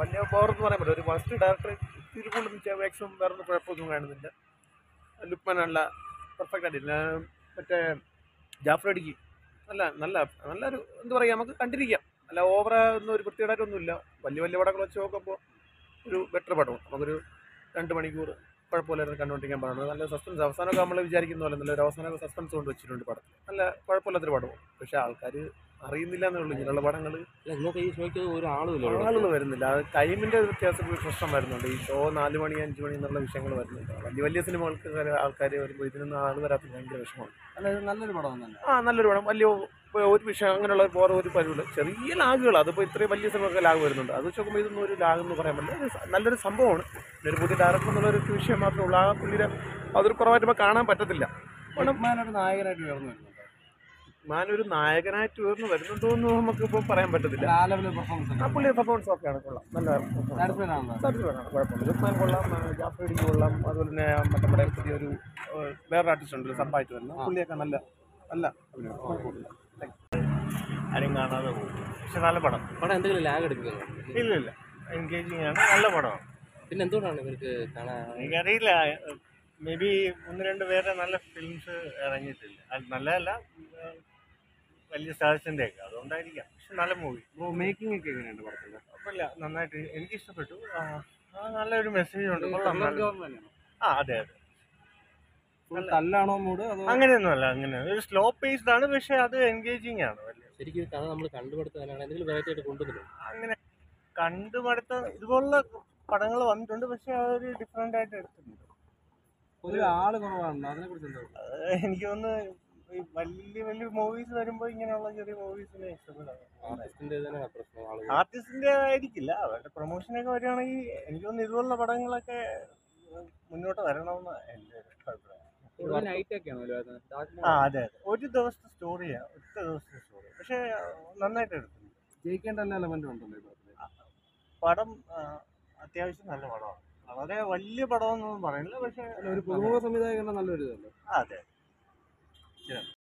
വലിയ ബോറെന്ന് പറയാൻ പറ്റില്ല. ഒരു ഫസ്റ്റ് ഡയറക്ടർ തിരുകൊള്ളുന്ന മാക്സിമം വേറെ കുഴപ്പമൊന്നും കാണുന്നില്ല. ലുക്മാൻ നല്ല പെർഫെക്റ്റ് ആയിട്ടില്ല. മറ്റേ ജാഫ്രടിക്ക് നല്ല നല്ല നല്ലൊരു എന്താ പറയുക, നമുക്ക് കണ്ടിരിക്കാം. അല്ല ഓവറ ഒന്നും ഒരു വൃത്തികേടായിട്ടൊന്നുമില്ല. വലിയ വലിയ പടങ്ങൾ വെച്ച് നോക്കുമ്പോൾ ഒരു ബെറ്റർ പടമാണ്. നമുക്കൊരു 2 മണിക്കൂർ കുഴപ്പമില്ലായിരുന്നു കണ്ടുകൊണ്ടിരിക്കാൻ പാടുന്നത്. നല്ല സസ്പെൻസ്, അവസാനമൊക്കെ നമ്മൾ വിചാരിക്കുന്ന പോലെ നല്ലൊരു അവസാനമൊക്കെ സസ്പെൻസ് കൊണ്ട് വെച്ചിട്ടുണ്ട് പടം. നല്ല കുഴപ്പമില്ലാത്തൊരു പടമാണ്. പക്ഷേ ആൾക്കാർ അറിയുന്നില്ല എന്നുള്ളൂ. ഇങ്ങനെയുള്ള പടങ്ങൾ ആളുകൾ വരുന്നില്ല. അത് ടൈമിൻ്റെ വ്യത്യാസം പ്രശ്നം വരുന്നുണ്ട്. ഈ ഷോ 4 മണി 5 മണി എന്നുള്ള വിഷയങ്ങൾ വരുന്നുണ്ട്. വലിയ വലിയ സിനിമകൾക്ക് ആൾക്കാർ വരുമ്പോൾ ഇതിനൊന്നും ആൾ വരാത്തത് ഭയങ്കര വിഷമമാണ്. നല്ലൊരു പടം തന്നെ. നല്ലൊരു പടം. വലിയ ഒരു വിഷയം അങ്ങനെയുള്ള വേറെ ഒരു പരിപാടി ചെറിയ ലാഗുകൾ. അതിപ്പോൾ ഇത്രയും വലിയ സിനിമയൊക്കെ ലാഗ് വരുന്നുണ്ട്. അത് വെച്ച് നോക്കുമ്പോൾ ഇതൊന്നും ഒരു ലാഗെന്ന് പറയാൻ പറ്റില്ല. നല്ലൊരു സംഭവമാണ്. ഒരു പുതിയ ഡയറക്ടർ എന്നുള്ളൊരു വിഷയം മാത്രമേ ഉള്ളൂ. ആ പുള്ളിയുടെ അതൊരു കുറവായിട്ട് ഇപ്പോൾ കാണാൻ പറ്റത്തില്ല. ഒരു നായകനായിട്ട് ഉയർന്നു വരുന്നുണ്ട്. ഞാനൊരു നായകനായിട്ട് ഉയർന്നു വരുന്നുണ്ടോ എന്ന് നമുക്കിപ്പോൾ പറയാൻ പറ്റത്തില്ല. പുള്ളിയുടെ പെർഫോമൻസ് ഒക്കെയാണ് കൊള്ളാം. നല്ല സാറ്റിസ്ഫൈഡാണ്. കുഴപ്പമില്ല. ലുക്മാൻ കൊള്ളാം, ജാഫ്രിഡിക്ക് കൊള്ളാം. അതുപോലെ തന്നെ നമ്മുടെ പുതിയൊരു വേറെ ആർട്ടിസ്റ്റ് ഉണ്ട് സബ്ബായിട്ട് വരുന്നത്. പുള്ളിയൊക്കെ നല്ല നല്ല അഭിനയം. ആരും കാണാതെ പോകും. പക്ഷെ നല്ല പടം. എന്തെങ്കിലും ലാഗ് എടുക്കുന്നു? ഇല്ല, എൻഗേജിങ് ആണ്. നല്ല പടമാണ്. പിന്നെ എന്തുകൊണ്ടാണ് ഇവർക്ക് കാണാൻ? എനിക്കറിയില്ല. മേ ബി 1-2 പേരെ നല്ല ഫിലിംസ് ഇറങ്ങിയിട്ടില്ല. അത് നല്ലതല്ല, വലിയ സ്റ്റാർസിൻ്റെ ഒക്കെ അതുകൊണ്ടായിരിക്കാം. പക്ഷെ നല്ല മൂവി. മേക്കിംഗ് ഒക്കെ എങ്ങനെയുണ്ട് പടത്തിൻ്റെ? കുഴപ്പമില്ല, നന്നായിട്ട് എനിക്ക് ഇഷ്ടപ്പെട്ടു. നല്ലൊരു മെസ്സേജ് ഉണ്ട്. അതെ. തല്ലാണോ മൂഡ്? അങ്ങനെയൊന്നുമല്ല. അങ്ങനെ ഒരു സ്ലോ പേസ്ഡ് ആണ്. പക്ഷെ അത് എൻഗേജിങ് ആണ്. ശരിക്കും കഥ നമ്മൾ കണ്ടുപടുത്താനാണ് എന്തെങ്കിലും വെറൈറ്റി ആയിട്ട് കൊണ്ടുവരുന്നത്? അങ്ങനെ കണ്ടുപടുത്ത ഇതുപോലുള്ള പടങ്ങൾ വന്നിട്ടുണ്ട്. പക്ഷെ അതൊരു ഡിഫറെൻ്റ് ആയിട്ട് എടുത്തിട്ടുണ്ട്. ആള് കുറവാണല്ലോ, അതിനെ കുറിച്ച് എന്താ? എനിക്ക് തോന്നുന്നു വലിയ വലിയ മൂവീസ് വരുമ്പോൾ ഇങ്ങനെയുള്ള ചെറിയ മൂവീസിനെ ഇഷ്ടപ്പെടാം. ആർട്ടിസ്റ്റിന്റെ ആയിരിക്കില്ല, അവരുടെ പ്രൊമോഷനൊക്കെ വരികയാണെങ്കിൽ എനിക്ക് തോന്നുന്നു ഇതുപോലുള്ള പടങ്ങളൊക്കെ മുന്നോട്ട് വരണമെന്ന് എൻ്റെ ഒരു അഭിപ്രായം. അതെ. ഒരു ദിവസത്തെ സ്റ്റോറിയാണ്. ഒറ്റ ദിവസത്തെ സ്റ്റോറി. പക്ഷെ നന്നായിട്ട് എടുത്തിട്ടുണ്ട്. ജയിക്കേണ്ട എല്ലാ എലമെന്റും ഉണ്ടല്ലോ പടം. അത്യാവശ്യം നല്ല പടമാണ്. വളരെ വലിയ പടമൊന്നും പറയുന്നില്ല. പക്ഷെ ഒരു പുതുമുഖ സംവിധായകന്റെ നല്ലൊരു ഇതല്ലേ? അതെ.